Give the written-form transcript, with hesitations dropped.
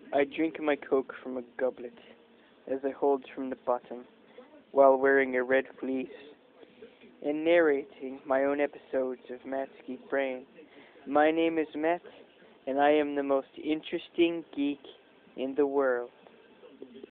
I drink my Coke from a goblet, as I hold from the bottom, while wearing a red fleece, and narrating my own episodes of Matt's Geek Brain. My name is Matt, and I am the most interesting geek in the world.